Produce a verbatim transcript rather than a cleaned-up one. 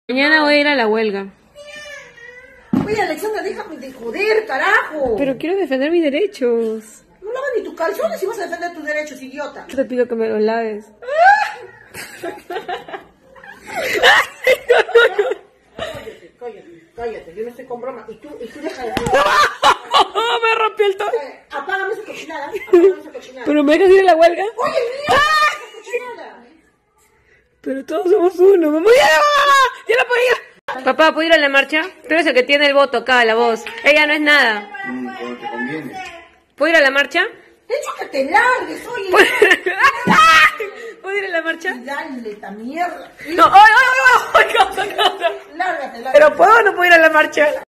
Mañana voy a ir a la huelga. Oye, Alexandra, déjame de joder, carajo. Pero quiero defender mis derechos. No lavas ni tus calzones si vas a defender tus derechos, idiota. Yo te pido que me los laves. Cállate, cállate, cállate. Yo no estoy con broma. Y tú, y tú deja de... Me rompí el todo. Eh, apágame esa cochinada. Apágame esa cochinada. ¿Pero me dejas ir a la huelga? Oye, mira, esa cochinada. Pero todos somos uno. ¡Mamá, ya! ¡Ya la puedo ir! Papá, ¿puedo ir a la marcha? Tú eres el que tiene el voto acá, la voz. Ella no es nada. Mm, cuando te conviene. ¿Puedo ir a la marcha? Te he dicho que te largues, oye. ¿Puedo ir a la marcha? Dale, esta mierda. No, ¡ay, ay, ay! ay, ay, ay, ay. Lárgate, lárgate. ¿Pero puedo o no puedo ir a la marcha?